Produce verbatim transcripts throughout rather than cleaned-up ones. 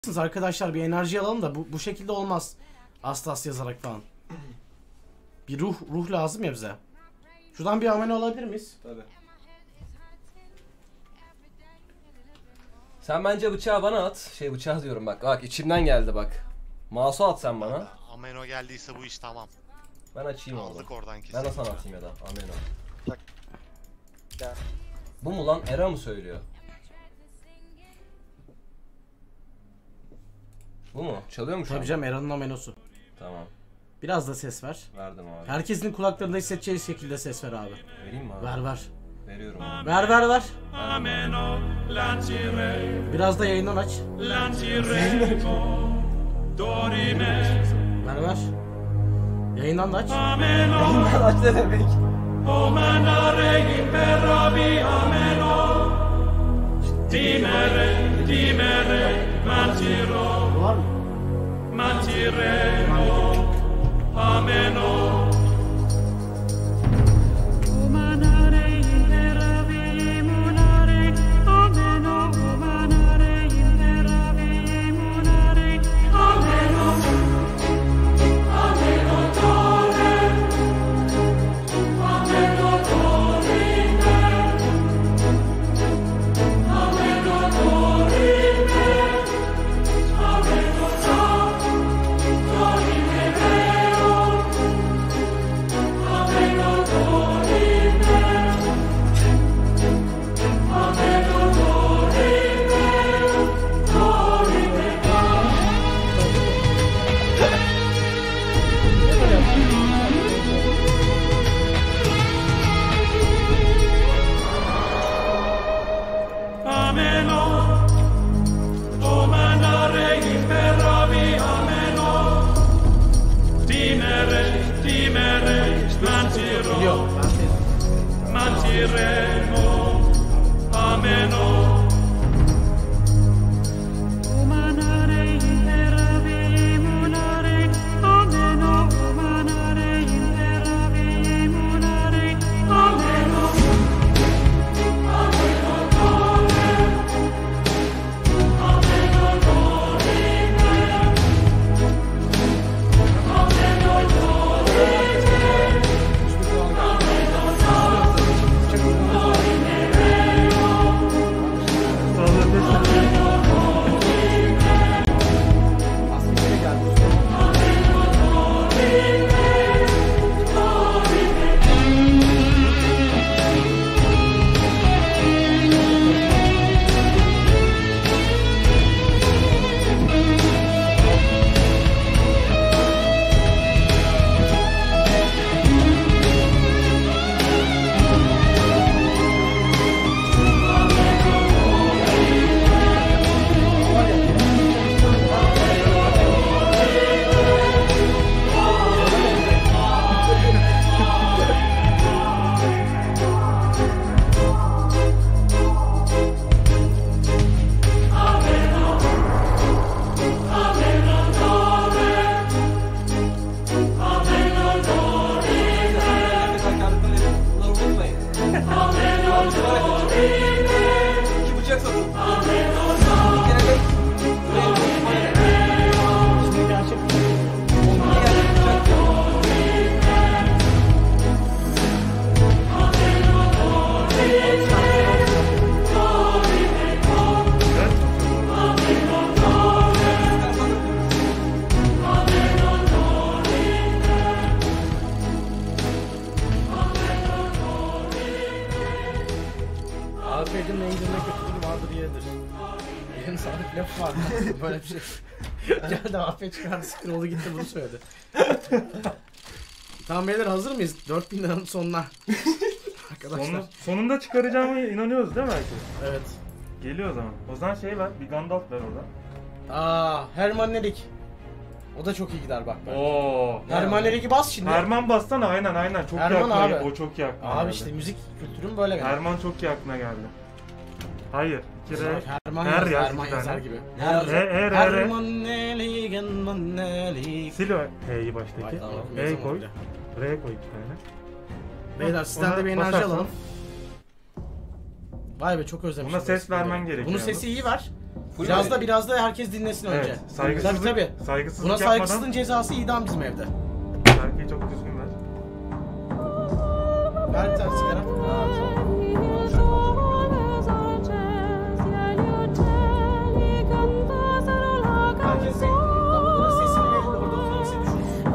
Arkadaşlar bir enerji alalım da bu, bu şekilde olmaz. Astas yazarak falan. Bir ruh ruh lazım ya bize. Şuradan bir amene alabilir miyiz? Tabii. Sen bence bıçağı bana at. Şey bıçağı diyorum bak. Bak içimden geldi bak. Mouse'u at sen bana. Ameno geldiyse bu iş tamam. Ben açayım onu. Aldık oradan kesin. Ben de sana atayım ya da. Ameno. Bak. Gel. Bu mu lan? Era mı söylüyor? Bu mu? Çalıyor mu şu an? Tabii canım, Era'nın amenosu. Tamam. Biraz da ses ver. Verdim abi. Herkesin kulaklarında hissedeceği şekilde ses ver abi. Vereyim mi abi? Ver ver. Veriyorum abi. Ver ver ver. Ameno. Biraz da yayından aç. Ver ver. Yayından da aç. Yayından aç ne demek? Timere, timere, mantiro, Var mı? mantiremo, ameno. Mantiremo, ameno. Afiyet'in enginle kötülüğü vardır yedir. Benim sağlık lafı var. Böyle bir şey. Geldi Afiyet çıkardı, scroll'u gitti, bunu söyledi. Tamam beyler, hazır mıyız? dört bin liranın sonuna. Arkadaşlar. Sonu, sonunda çıkaracağıma inanıyoruz değil mi herkes? Evet. Geliyor o zaman. O zaman şey var, bir Gandalf ver orada. Aa, Herman Nerik. O da çok iyi gider bak. bak. Oo. Herman Nerik'i bas şimdi. Herman bassana, aynen aynen. Çok Herman yakına abi. geldi. O çok yakına Abi geldi. işte müzik kültürüm böyle geldi. Herman çok yakına geldi. Hayır. Bir kere Herman her yaz, yaz Herman bir yazar tane. gibi. Her her her. Herman Nerik, Herman Nerik. Sil o H'yi baştaki. Vay, tamam, H yazamam koy. bile. R koy iki tane. Beyler sizden de bir enerji basarsın. alalım. Vay be, çok özlemişim. Buna ses vermen gerekiyor. Bunun sesi iyi var. Full Biraz mi? da biraz da herkes dinlesin önce. Evet, saygısızlık, Tabii tabii. saygısızlık Buna yapmadan saygısızlığın cezası idam bizim evde. şarkıyı çok düzgün ver. Ver bir tane sigara. Ha, tamam. Herkes davulların sesini verin de orada oturan sesi düşün.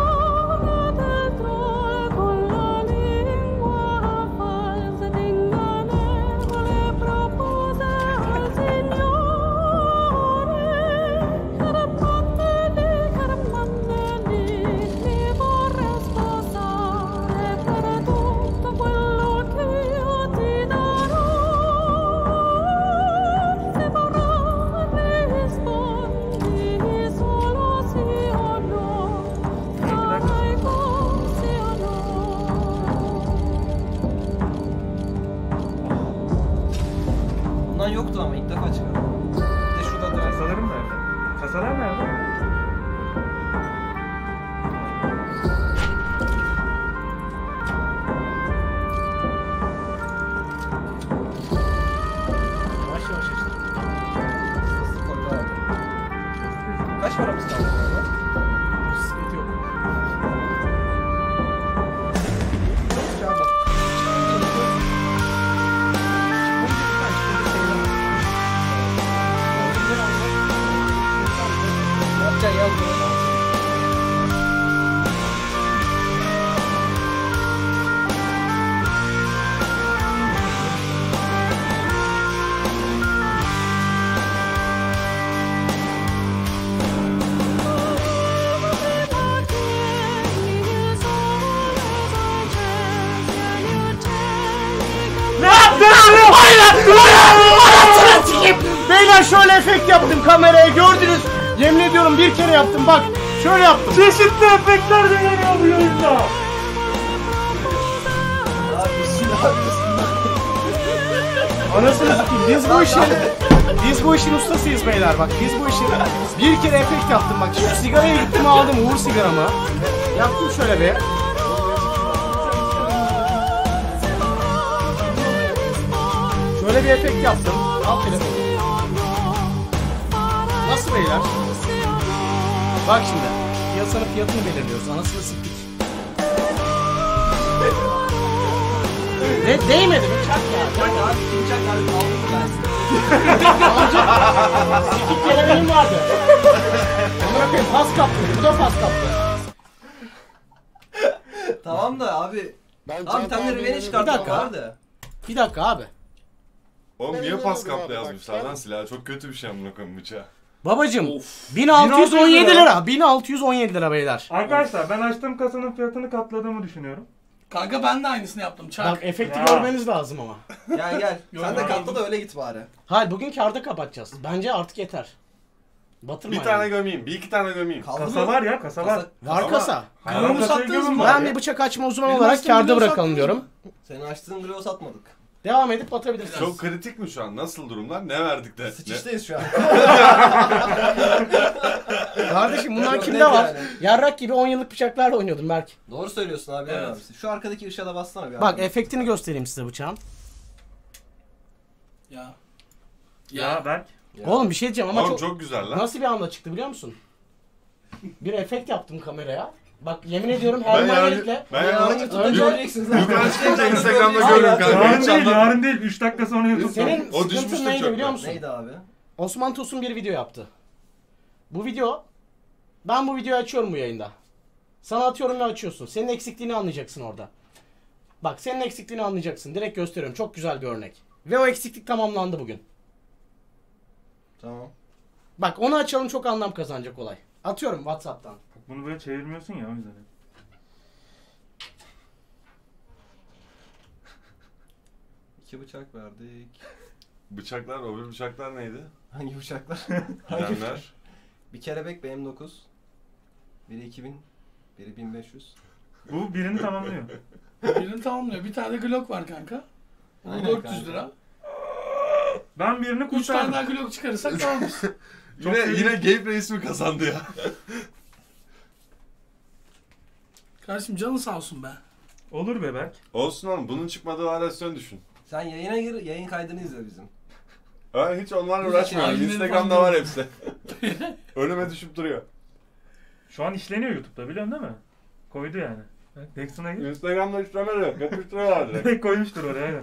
Bundan yoktu ama ilk defa çıkardım. Bir de şurada da Kasalarım nerede? Kasalar nerede? Yavaş yavaş işte. Sızlık koydu abi. Kaç paramız kaldı bu arada? Sıkıntı yok. Ya bak. Ne yapacaksın ya bunu? Ne yaptın? Hayır! Hayır! Sikeyim! Beyler şöyle efekt yaptım kameraya gördünüz. Yemin ediyorum bir kere yaptım bak. Şöyle yaptım. Çeşitli efektler deneniyor bu yayında. Anasını sikeyim. Biz bu işin biz bu işin ustasıyız beyler bak. Biz bu işin bir kere efekt yaptım bak. Şu sigaraya gittim aldım Uğur sigaramı. Yaptım şöyle bir. Şöyle bir efekt yaptım. Al telefonu. Nasıl beyler? Bak şimdi. Piyasanın fiyatını belirliyoruz. Anasını siktik. Ne değmedi mi? Çak ya. Çak abi, kim çak abi? Aldım ben size. Sikik geleneğim vardı. Amına koyayım pas kaptı. Bu da pas kaptı. Tamam da abi. Ben Abi bir tane reveni Bir çıkartmak dakika. vardı. Bir dakika abi. Oğlum niye Ben Pascal'la abi, yazmışlar bak, lan silahı? Çok kötü bir şey amına koyayım bıçağı. Babacım bin altı yüz on yedi lira. lira. bin altı yüz on yedi lira beyler. Arkadaşlar ben açtığım kasanın fiyatını katladığımı düşünüyorum. Kanka ben de aynısını yaptım. Çak. Bak efekti Ya. görmeniz lazım ama. Gel gel. Sen de Yok, katla da öyle git bari. Hayır bugün kârda kapatacağız. Bence artık yeter. Batırma Bir yani. tane gömeyim, bir iki tane gömeyim. Kaldı Kasa mı? var ya, kasa var. Var Ama- kasa. Hayır, Glomu kasayı sattınız gömün mı? bari. Ben bir bıçak açma uzmanı Benim olarak aslında kârda biliyorsan- bırakalım diyorum. Senin açtığın glow satmadık. Devam edip batabilirsiniz. Çok kritik mi şu an? Nasıl durumlar? Ne verdik de? Ne? Sıçıştayız şu an. Kardeşim bunlar Yok, kimde net var? yani. Yarrak gibi on yıllık bıçaklarla oynuyordum Berk. Doğru söylüyorsun abi. Evet. Abi. Şu arkadaki ışığa da bassana bir Bak abi. efektini göstereyim size bıçağın. Ya. Ya Berk. Ya. Oğlum bir şey diyeceğim ama Oğlum çok... çok güzel lan. Nasıl bir anda çıktı biliyor musun? Bir efekt yaptım kameraya. Bak yemin ediyorum her Ben yarın, manyelikle... ben Yarın yarın YouTube'da Önce- göreceksiniz abi. yukarı çıkınca Instagram'da Hayır, görürüm kanka. Yarın Hiç değil, anlam- yarın değil. üç dakika sonra YouTube'da. Senin O sıkıntın düşmüştür neydi çöpe. biliyor musun? Neydi abi? Osman Tosun bir video yaptı. Bu video... Ben bu videoyu açıyorum bu yayında. Sana atıyorum ve açıyorsun. Senin eksikliğini anlayacaksın orada. Bak senin eksikliğini anlayacaksın. Direkt gösteriyorum. Çok güzel bir örnek. Ve o eksiklik tamamlandı bugün. Tamam. Bak onu açalım çok anlam kazanacak olay. Atıyorum WhatsApp'tan. Bunu böyle çevirmiyorsun ya o yüzden. İki bıçak verdik. Bıçaklar, o bir bıçaklar neydi? Hangi bıçaklar? Gidenler. Bir kelebek B M dokuz. Biri iki bin. Biri bin beş yüz. Bu birini tamamlıyor. Birini tamamlıyor. Bir tane Glock var kanka. O Aynen dört yüz kanka. lira. Ben birini Üç tane kurtardım. daha Glock çıkarırsak tamamız. Yine, yine Gabe Reis mi kazandı ya? Kardeşim canın sağ olsun be. Olur be Berk. Olsun oğlum, bunun çıkmadığı varyasyon düşün. Sen yayına gir, yayın kaydını izle bizim. Ben hiç onlarla Güzel, uğraşmıyorum. ayinleri Instagram'da falan var hepsi. Önüme düşüp duruyor. Şu an işleniyor YouTube'da biliyorsun değil mi? Koydu yani. Dexon'a gir. Instagram'da işlemeli. Yapıştırıyorlar direkt. Direkt koymuştur oraya aynen.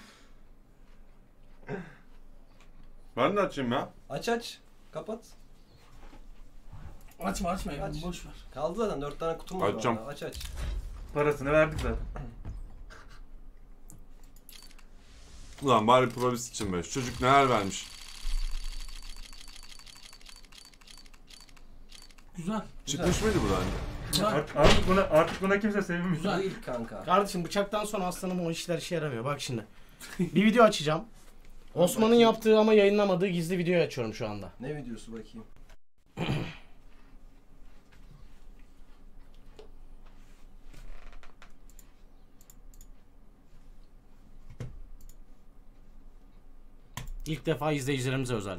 Ben de açayım ya. Aç aç. Kapat. Açma açma Ekrem, Aç. boş ver. Kaldı zaten dört tane kutum var. Açacağım. orada. Aç aç. Parasını verdik zaten. Ulan bari probist için be. Şu çocuk neler vermiş. Güzel. Çıkmış mıydı bu daha önce? Güzel. Artık, artık buna artık buna kimse sevinmiyor. Güzel. Değil kanka. Kardeşim bıçaktan sonra aslanım o işler işe yaramıyor. Bak şimdi. Bir video açacağım. Osman'ın yaptığı ama yayınlamadığı gizli videoyu açıyorum şu anda. Ne videosu bakayım? İlk defa izleyicilerimize özel.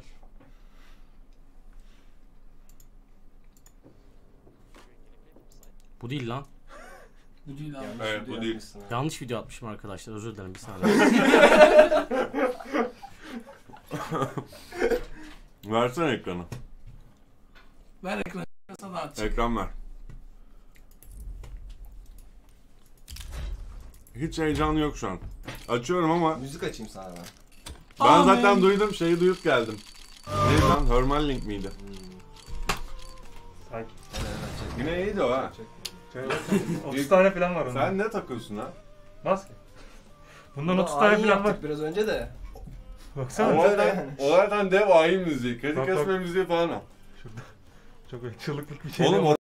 Bu değil lan. Bu değil abi. Yanlış Evet, video bu değil. yapmışsın ha. Yanlış video atmışım arkadaşlar. Özür dilerim bir saniye. Versene ekranı. Ver ekranı. Sana aç. Ekran ver. Hiç heyecan yok şu an. Açıyorum ama Müzik açayım sana ben. ben Amen. zaten duydum, şeyi duyup geldim. Neydi lan? Hermal Link miydi? Sakin. Yine iyiydi o ha. otuz tane falan var onun. Sen ne takıyorsun ha? Maske. Bundan Bunu otuz tane ayin falan var. yaptık biraz önce de. Baksana. O zaten, o zaten dev ayin müziği. Kedi Bak, bak. kesme müziği falan o. Çok çığlıklık bir şey. Oğlum